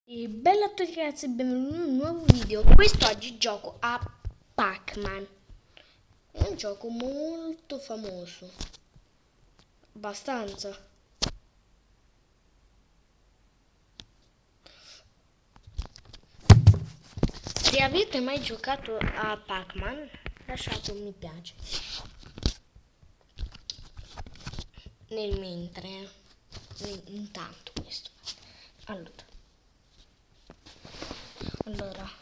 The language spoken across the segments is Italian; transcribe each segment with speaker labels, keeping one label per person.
Speaker 1: E bella a tutti ragazzi e benvenuti in un nuovo video. Quest'oggi gioco a Pac-Man. È un gioco molto famoso. Abbastanza. Se avete mai giocato a Pac-Man, lasciate un mi piace. Nel mentre. Intanto questo. Allora.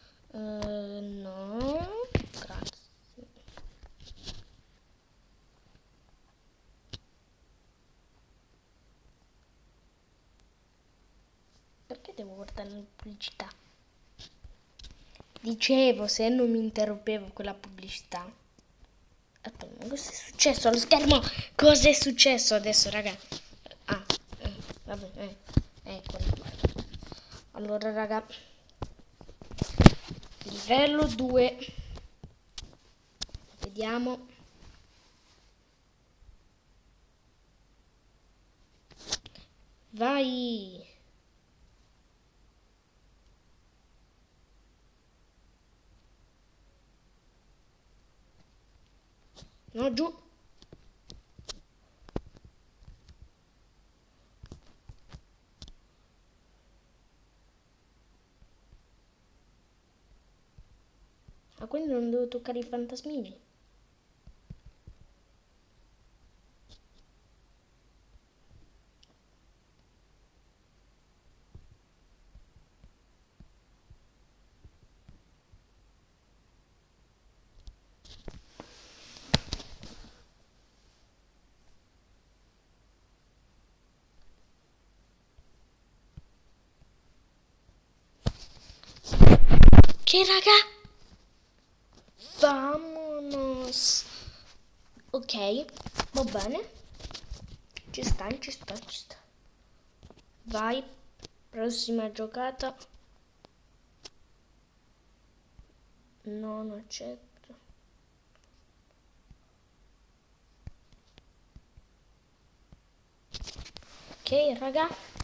Speaker 1: No. Grazie. Perché devo guardare la pubblicità? Dicevo, se non mi interrompevo quella pubblicità. Aspetta, cosa è successo allo schermo? Cosa è successo adesso, raga? Vabbè, eccolo. Allora, raga. Livello 2. Vediamo. Vai. No, giù. Ma quindi non devo toccare i fantasmini? Che raga? Vamonos. Ok, va bene. Ci sta. Vai, prossima giocata. Non accetto. Ok, raga.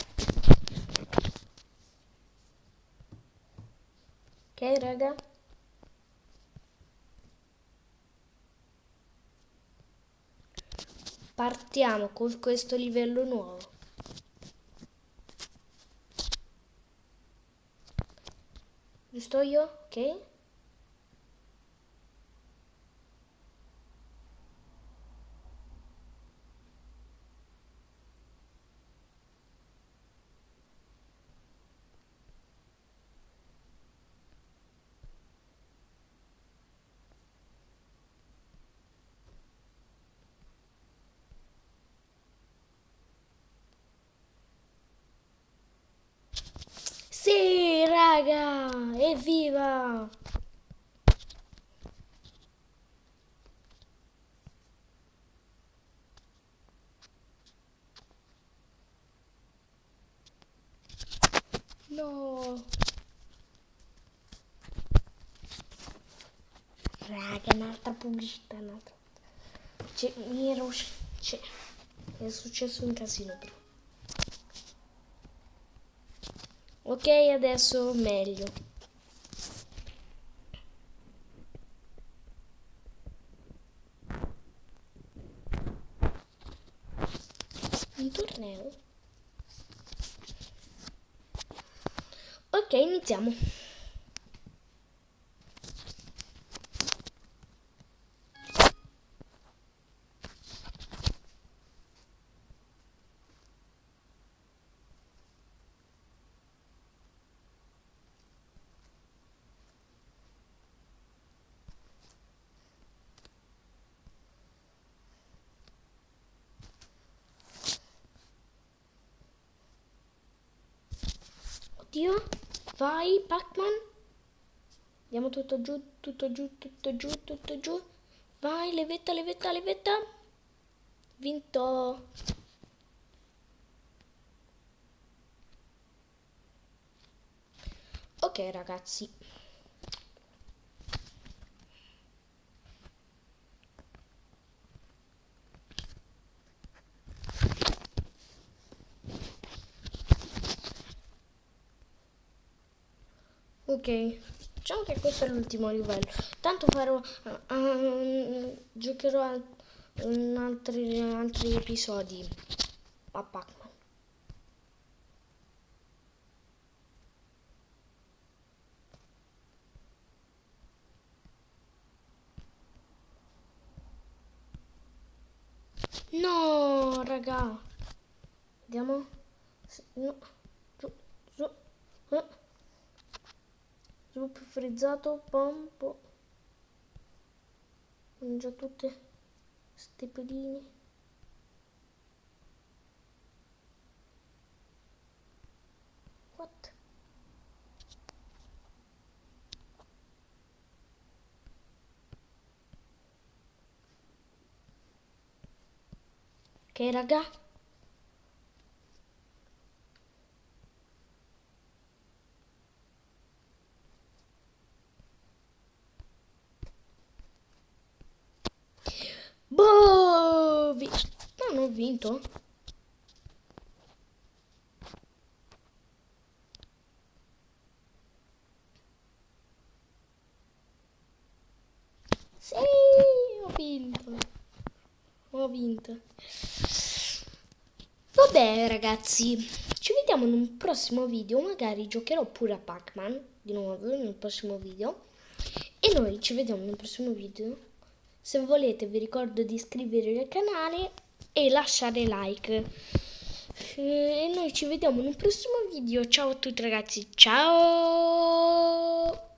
Speaker 1: Partiamo con questo livello nuovo. Giusto io? Ok. Sì, raga! Evviva! No! Raga, un'altra pubblicità, è successo un casino però. Ok, adesso meglio. Un torneo? Ok, iniziamo. Oddio, vai Pac-Man. Andiamo tutto giù. Vai, levetta. Vinto. Ok, ragazzi. Ok, diciamo che questo è l'ultimo livello. Tanto farò, giocherò in altri episodi a Pac-Man. No, raga. Vediamo. No. Giù, giù. Eh. Sviluppo frizzato. Pompo. Mangia tutte ste pedine. What? Ok, raga. Boh, no, non ho vinto. Sì, ho vinto. Ho vinto. Vabbè, ragazzi, ci vediamo in un prossimo video. Magari giocherò pure a Pac-Man di nuovo nel prossimo video. E noi ci vediamo nel prossimo video. Se volete vi ricordo di iscrivervi al canale e lasciare like. E noi ci vediamo in un prossimo video. Ciao a tutti ragazzi, ciao!